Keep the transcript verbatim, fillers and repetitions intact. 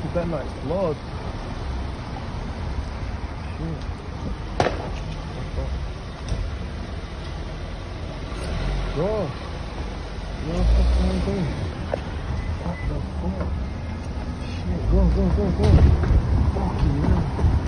that nice blood. Shit. Bro, what the fuck thing? What the fuck? Shit, go, go, go, go. Fucking hell.